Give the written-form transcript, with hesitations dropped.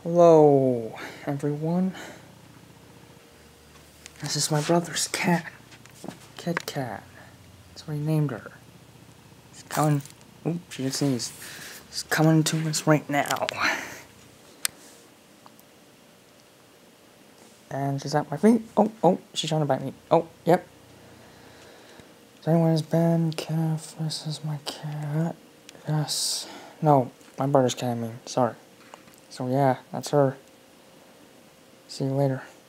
Hello, everyone. This is my brother's cat. Kit Kat. That's what he named her. She's coming. Oop, she just sneezed. She's coming to us right now. And she's at my feet. Oh, she's trying to bite me. Oh, yep. So anyways, Ben, Calf, this is my cat. Yes. No, my brother's cat, I mean. Sorry. So yeah, that's her. See you later.